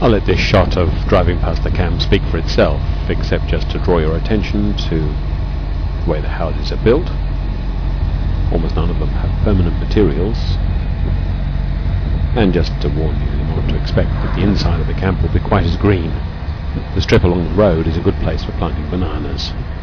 I'll let this shot of driving past the camp speak for itself, except just to draw your attention to the way the houses are built. Almost none of them have permanent materials. And just to warn you not to expect that the inside of the camp will be quite as green. The strip along the road is a good place for planting bananas.